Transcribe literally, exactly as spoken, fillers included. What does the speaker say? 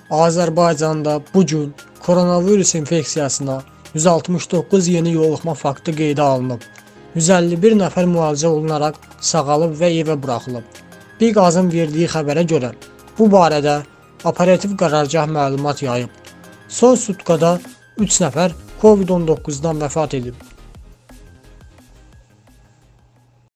Azərbaycanda bugün koronavirus infeksiyasına yüz altmış doqquz yeni yoluxma faktı qeydə alınıb. yüz əlli bir nəfər müalicə olunaraq sağalıb və evə buraxılıb. Bir qazın verdiyi xəbərə görə bu barədə operativ qərargah məlumat yayıb. Son sutkada üç nəfər Covid on doqquzdan vəfat edib.